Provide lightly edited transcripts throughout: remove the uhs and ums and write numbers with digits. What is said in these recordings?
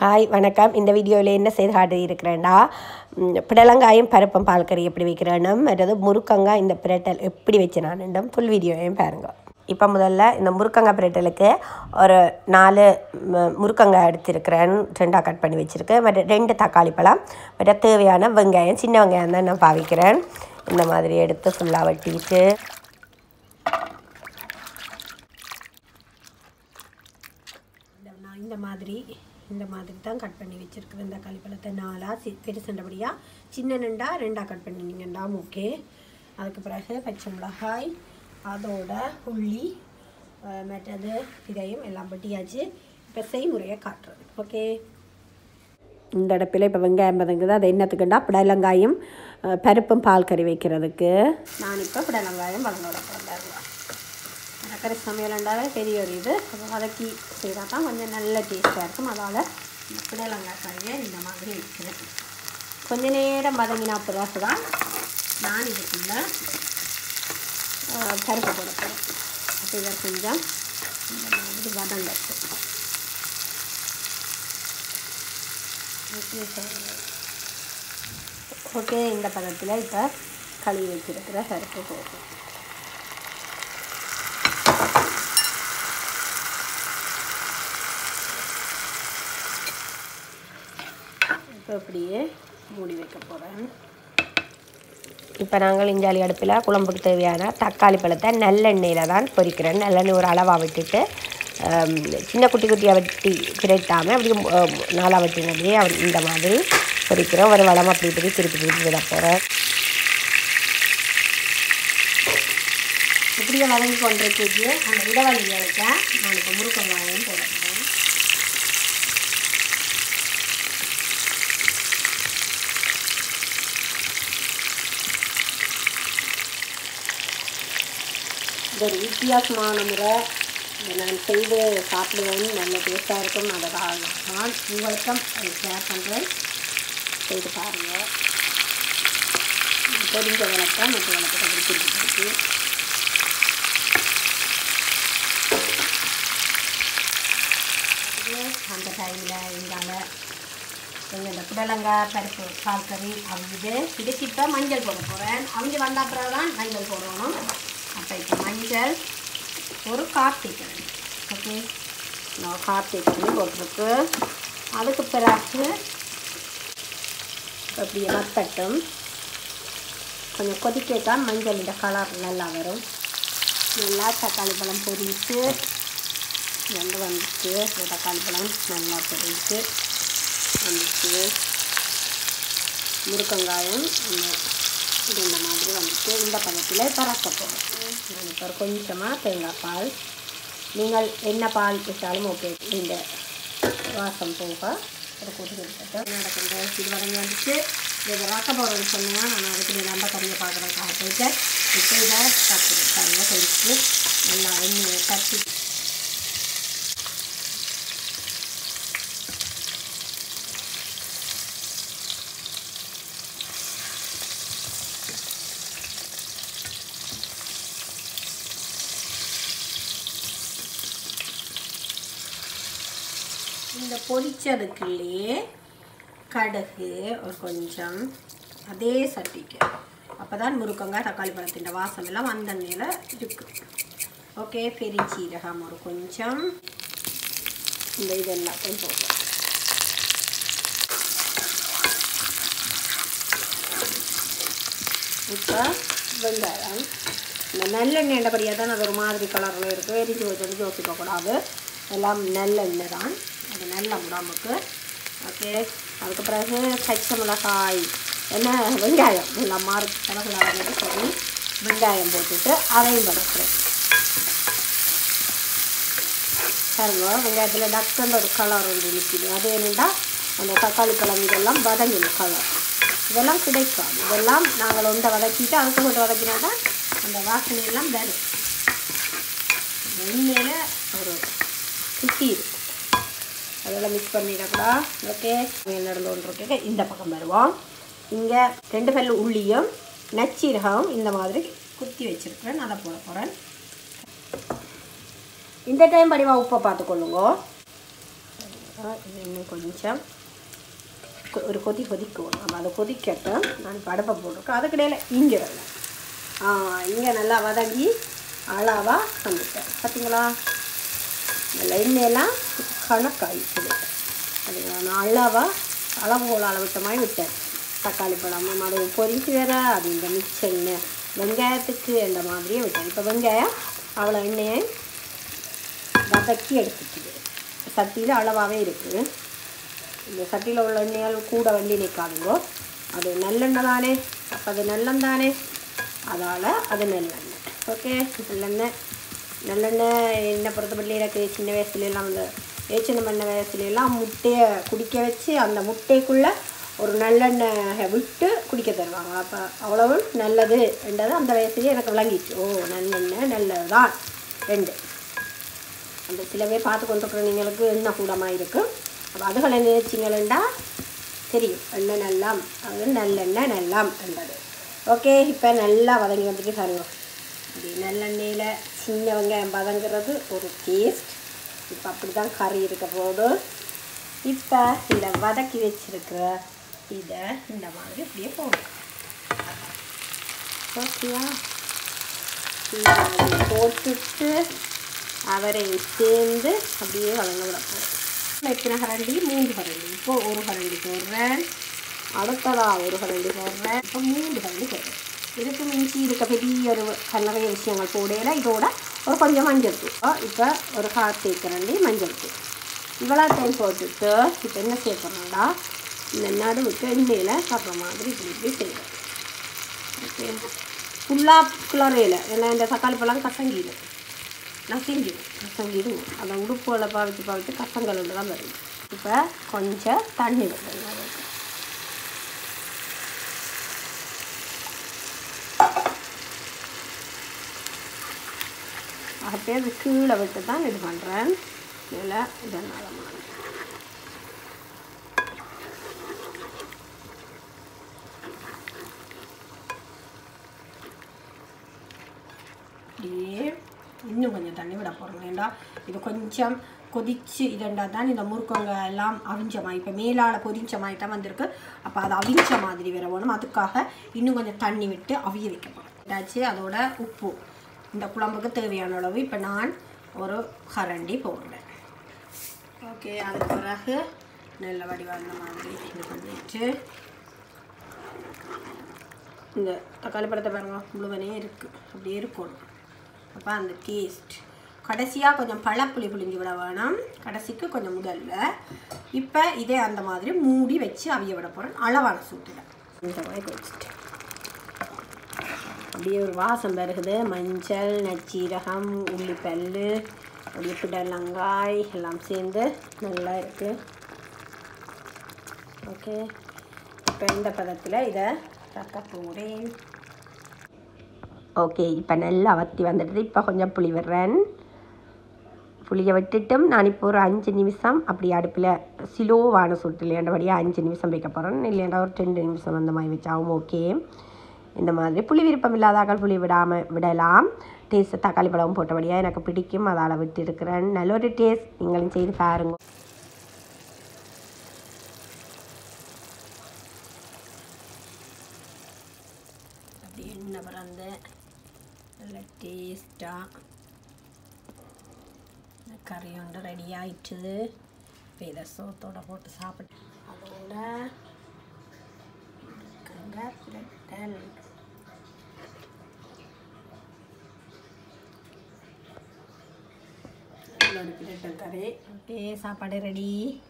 Hi வணக்கம். இந்த வீடியோவில் என்ன செய்து காட்டியிருக்கிறேன்டா, புடலங்காயும் பருப்பும் பால் கறி எப்படி வைக்கிறேன்னும், மற்றது முருக்கங்காய் இந்த பிரட்டல் எப்படி வச்சுனான்னும் ஃபுல் வீடியோவையும் பாருங்கள். இப்போ முதல்ல இந்த முருக்கங்காய் பிரட்டலுக்கு ஒரு 4 முருக்கங்காய் எடுத்துருக்கிறேன், 2ஆக கட் பண்ணி வச்சுருக்கேன். மற்ற 2 தக்காளி பழம், மற்ற தேவையான வெங்காயம், சின்ன வெங்காயம் தான் நான் பாவிக்கிறேன். இந்த மாதிரி எடுத்து ஃபுல்லாக வெட்டிட்டு இந்த மாதிரி தான் கட் பண்ணி வச்சுருக்குறேன். இந்த தக்காளி பழத்தை 4 பெருசண்டபடியாக, சின்ன நண்டா 2ஆக கட் பண்ணினீங்கண்டா ஓகே. அதுக்கு பிறகு பச்சை மிளகாய், அதோட உள்ளி, மற்றது இதையும் எல்லாம் வெட்டியாச்சு. இப்போ செய்முறையை காட்டுறேன் ஓகே. இந்த இடத்துல இப்போ வெங்காயம் பதங்குது, அது என்னத்துக்குண்டா புடலங்காயும் பருப்பும் பால் கறி வைக்கிறதுக்கு. நான் இப்போ புடலங்காயம் வதங்கோட போடுறேன். கறி சமையல்ண்டாவே பெரிய ஒரு இது வதக்கி செய்தால் தான் கொஞ்சம் நல்ல டேஸ்ட்டாக இருக்கும். அதனால் புடலங்காய் கறியை இந்த மாதிரி வைக்கிறேன். கொஞ்சம் நேரம் வதங்கினா பிறகு தான் நான் இதுக்குள்ள பருப்பு போட போகிறேன். அப்போ இதை கொஞ்சம் இந்த மாதிரி வதங்கட்டு ஓகே. இந்த பதத்தில் இப்போ கழுவி வச்சிருக்கிற பருப்பு போகும். இப்போ இப்படியே மூடி வைக்க போகிறேன். இப்போ நாங்கள் இஞ்சாலி அடுப்பில் குழம்புக்கு தேவையான தக்காளி பழத்தை நல்லெண்ணெயில் தான் பொரிக்கிறேன். நல்லெண்ணெய் ஒரு அளவாக விட்டுட்டு சின்ன குட்டி குட்டியாக வெட்டி பிரிட்டாமல் அப்படி 4ஆக வெட்டினதையே அப்படி இந்த மாதிரி பொரிக்கிறோம். ஒரு வளம் அப்படி இப்படி திருப்பி விட போகிறேன். இப்படியே வதங்கி கொண்டிருக்கு. அந்த இடவழியை வைக்க நான் இப்போ முருக்கங்காயும் போட போகிறேன். ஒரு வித்தியாசமான முறை நான் செய்து சாப்பிடுவேன், நல்ல டேஸ்ட்டாக இருக்கும். அதை நான் உங்களுக்கும் ஷேர் பண்ணுறேன், செய்து பாருங்கள். தெரிஞ்ச விளக்கம் மற்ற விளக்கத்தை பிடிச்சிருக்கு. அந்த டைமில் எங்களால் எங்கள் புடலங்காய் பருப்பு பால் கறி அவிஞ்சு இடிச்சிட்டு மஞ்சள் போட போகிறேன். அவிஞ்சு வந்த அப்புறம் தான் மஞ்சள் போடணும். அப்போ இப்போ மஞ்சள் ஒரு கார்த்திகை ஓகே, நான் கார்த்திகை போட்டிருக்கு. அதுக்கு பிறகு அப்படியே வத்தட்டும். கொஞ்சம் கொதிக்கத்தான் மஞ்சள் இந்த கலர் நல்லா வரும். நல்லா தக்காளி பழம் பொரிச்சு ரெண்டு வந்துச்சு. தக்காளி பழம் நல்லா பொரிச்சு வந்துச்சு. முருக்கங்காயம் இது இந்த மாதிரி வந்துட்டு இந்த பதத்தில் பறக்க போகிறோம். நான் இப்போ கொஞ்சமாக தேங்காய் பால், நீங்கள் என்ன பால் விட்டாலும் ஓகே, இந்த வாசம் போக அதை கூட்டி கொடுத்துட்டு நடக்கின்ற இது வதங்கி வந்துச்சு. இதை ராக்க போகிறோன்னு சொன்னால் நான் அதுக்கு ரொம்ப கறியை பார்க்குறதுக்காக போயிட்டு இப்போ இதை கறியை கழிச்சு நல்லா எண்ணெயை கட்டி இந்த பொரிச்சதுக்குள்ளேயே கடுகு ஒரு கொஞ்சம் அதே சட்டிக்கு, அப்போ தான் முருக்கங்காய் தக்காளி பழத்தின் வாசம் எல்லாம் அந்த நிலை இருக்குது ஓகே. பெருஞ்சீரகம் ஒரு கொஞ்சம், இந்த இது எல்லாத்தையும் போடுறோம். இப்போ வெங்காயம் இந்த நல்லெண்ணெய் எண்ணெய்படியாக தான் அது ஒரு மாதிரி கலரில் இருக்குது. எரிஞ்சு வச்சு யோசிக்கக்கூடாது, எல்லாம் நல்லெண்ணெய் தான், அது நல்ல உடம்புக்கு ஓகே. அதுக்கு பிறகு பச்சை மிளகாய் என்ன வெங்காயம் எல்லாம் மாறு கிழங்குலான்னு சொல்லி வெங்காயம் போட்டுட்டு அதையும் வதக்குறேன். பாருங்க, வெங்காயத்தில் டக்குன்னு ஒரு கலர் ஒன்று நிற்கிது. அது என்னென்னா அந்த தக்காளி பழம் இதெல்லாம் வதங்கின கலர் இதெல்லாம் கிடைக்காது. இதெல்லாம் நாங்கள் ஒன்றை வதக்கிட்டு அதுக்கு மட்டும் வதக்கினா தான் அந்த வாசனையெல்லாம் வரும். எண்ணெயில் ஒரு குட்டி இருக்கும், அதெல்லாம் மிக்ஸ் பண்ணிடக்கூடா ஓகே. நடந்து கொண்டிருக்க இந்த பக்கம் வருவோம். இங்கே 2 பல் உள்ளியும் நச்சீரகம் இந்த மாதிரி குத்தி வச்சுருக்கிறேன், அதை போட போகிறேன். இந்த டைம் படிவா உப்பை பார்த்துக்கொள்ளுங்க. இது இன்னும் கொஞ்சம் ஒரு கொதிக்கணும். நம்ம அதை கொதிக்கட்டும். நான் இப்போ அடுப்பை போட்டிருக்கேன். அதுக்கிடையில் இங்கே வரல இங்கே நல்லா வதங்கி அளவாக வந்துட்டேன். பார்த்தீங்களா, இந்த எண்ணெயெல்லாம் கணக்காயிடுச்சு. அதுங்களா, நான் அளவுகோல் விட்ட மாதிரி விட்டேன். தக்காளி பழம் அது பொரிச்சு வேற அது இந்த மிச்ச எண்ணெய் வெங்காயத்துக்கு இந்த மாதிரியே விட்டேன். இப்போ வெங்காயம் அவ்வளோ எண்ணெயை வதக்கி எடுத்துக்குது. சட்டியில் அளவாகவே இருக்குது. இந்த சட்டியில் உள்ள எண்ணெயால் கூட வண்டி நிற்காதுங்கோ. அது நல்லெண்ணெய் தானே, அப்போ அது நல்லெண்ணெய் அதால் அது நல்லெண்ணெய். ஓகே, நல்லெண்ணெய் எண்ணெய் பொறுத்தப்பட்டு எனக்கு சின்ன வயசுலாம் அந்த ஏச்சனை பண்ண வயசுலாம் முட்டையை குடிக்க வச்சு அந்த முட்டைக்குள்ளே ஒரு நல்லெண்ணெய் விட்டு குடிக்க தருவாங்க. அப்போ அவ்வளவு நல்லது என்றது அந்த வயசுலேயே எனக்கு விளங்கிச்சு. ஓ, நல்லெண்ணெய் நல்லது தான். 2 அந்த சில பேர் பார்த்து கொண்டுருக்குற நீங்களுக்கு எண்ணெய் கூடமாக இருக்கும். அப்போ அதுகளை நினைச்சிங்களா தெரியும், எண்ணெய் நல்லாம் அது நல்லெண்ணெய் நல்லாம் என்றது. ஓகே, இப்போ நல்லா வதங்கி வந்துட்டு பாருங்க. அப்படி நல்லெண்ணெயில் சின்ன வெங்காயம் வதங்குறது ஒரு டேஸ்ட். இப்போ அப்படி தான் கறி இருக்க போது. இப்போ இந்த வதக்கி வச்சுருக்கிற இதை இந்த மாதிரி இப்படியே போடும். ஓகேயா, போட்டுட்டு அவரை சேர்ந்து அப்படியே வதங்க விட போகிறோம். எத்தனை கரண்டி? 3 கரண்டி. இப்போ 1 கரண்டி போடுறேன். அடுத்ததாக 1 கரண்டி போடுறேன். இப்போ 3 கரண்டி போடுறேன். இதுக்கு மிஞ்சி இருக்க பெரிய ஒரு நிறைய விஷயங்கள் போடையில் இதோட ஒரு கொஞ்சம் மஞ்சள் தூள். இப்போ ஒரு 1/2 கரண்டி மஞ்சள் தூள். இவ்வளோ டைம் போட்டுட்டு இப்போ என்ன சேர்க்கணும்டா, இந்த நடுவுக்கு எண்ணெயில் சாப்பிட்ற மாதிரி இப்படி செய்வேன். ஓகே, ஃபுல்லாக கிளறையில் ஏன்னா இந்த தக்காளி பழம் கசங்கிடும். கசங்கிடும் அதை உடுப்புகளை பாவிச்சு கசங்கள் தான் வருது. இப்போ கொஞ்சம் தண்ணி விடுறேன். அப்படியே அது கீழே விட்டு தான் இது பண்ணுறேன். இதில் இதனால் அப்படியே இன்னும் கொஞ்சம் தண்ணி விட போகிறோம். ஏண்டா இது கொஞ்சம் கொதிச்சு இதண்டா தான் இந்த முறுக்கங்க எல்லாம் அவிஞ்சமாக இப்போ மேலால் பொரிஞ்ச மாதிரி தான் வந்திருக்கு. அப்போ அது அவிஞ்ச மாதிரி வேற வேணும். அதுக்காக இன்னும் கொஞ்சம் தண்ணி விட்டு அவிய வைக்க போகிறோம். ஏதாச்சும் அதோட உப்பு இந்த குழம்புக்கு தேவையான அளவு இப்போ நான் 1 கரண்டி போடுறேன். ஓகே, அதுக்கு பிறகு நல்ல வடிவான மாதிரி இது பண்ணிட்டு இந்த தக்காளி பழத்தை பாருங்க முழுவனே இருக்குது. அப்படியே இருக்கணும். அப்போ அந்த டேஸ்ட் கடைசியாக கொஞ்சம் பழப்புளி புளிஞ்சு விட வேணும். கடைசிக்கு கொஞ்சம் முதல்ல. இப்போ இதே அந்த மாதிரி மூடி வச்சு அவிய விட போகிறேன். அளவான சூட்டில் இந்த மாதிரி வச்சுட்டு அப்படியே ஒரு வாசம் பெருகுது. மஞ்சள், நச்சீரகம், உள்ளிப்பல், அப்படியே புடலங்காய் எல்லாம் சேர்ந்து நல்லா இருக்குது. ஓகே, இப்போ இந்த பதத்தில் இதை தக்க போகிறேன். ஓகே, இப்போ நல்லா வற்றி வந்துடுது. இப்போ கொஞ்சம் புளி விடுறேன். புளியை விட்டுட்டும் நான் இப்போ ஒரு 5 நிமிஷம் அப்படி அடுப்பில் ஸ்லோவான சூட்டு இல்லையாண்டபடியாக 5 நிமிஷம் வைக்க போகிறேன். இல்லையாண்டா ஒரு 2 நிமிஷம் அந்த மாதிரி வச்சாவும் ஓகே. இந்த மாதிரி புளி விருப்பம் இல்லாதாக்கள் புளி விடலாம். டேஸ்ட்டு தக்காளி பழமும் போட்டபடியாக எனக்கு பிடிக்கும், அதால் விட்டு இருக்கிறேன். நல்ல ஒரு டேஸ்ட், நீங்களும் செய்து பாருங்க. அப்படி எண்ணெய் பிறந்து நல்ல டேஸ்ட்டாக கறி ஒன்று ரெடி ஆயிடுச்சு. இப்போ இதை சோத்தோட போட்டு சாப்பிட்டு அதோட பிரட்டல் பிரட்டல் கறி. ஓகே, சாப்பாடு ரெடி.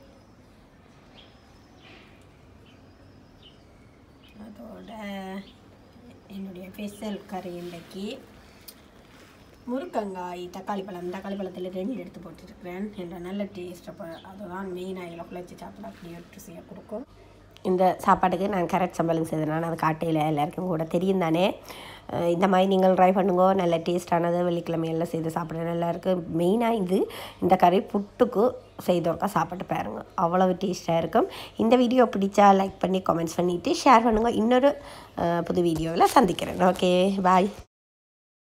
அதோட என்னுடைய ஸ்பெஷல் கறி இன்றைக்கி முருக்கங்காய் தக்காளி பழத்தில் 2 எடுத்து போட்டுருக்கிறேன். என்ற நல்ல டேஸ்ட். அப்போ அதுதான் மெயினாக இதில் குழச்சி சாப்பிட அப்படியே ருசியாக கொடுக்கும். இந்த சாப்பாட்டுக்கு நான் கேரட் சம்பளம் செய்தேன். அது காட்டையில் எல்லாருக்கும் கூட தெரியும் தானே. இந்த மாதிரி நீங்கள் ட்ரை பண்ணுங்க. நல்ல டேஸ்டானது. வெள்ளிக்கிழமையெல்லாம் செய்து சாப்பிட நல்லாயிருக்கு. மெயினாக இந்த கறி புட்டுக்கு செய்தோக்கா சாப்பிட்டு பாருங்க, அவ்வளவு டேஸ்ட்டாக இருக்கும். இந்த வீடியோ பிடிச்சா லைக் பண்ணி கமெண்ட்ஸ் பண்ணிவிட்டு ஷேர் பண்ணுங்கள். இன்னொரு புது வீடியோவில் சந்திக்கிறேன். ஓகே, பாய்.